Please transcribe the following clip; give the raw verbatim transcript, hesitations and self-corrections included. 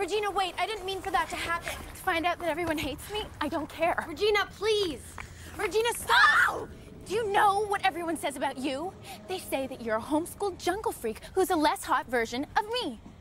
Regina, wait, I didn't mean for that to happen. To find out that everyone hates me, I don't care. Regina, please. Regina, stop! Do you know what everyone says about you? They say that you're a homeschooled jungle freak who's a less hot version of me.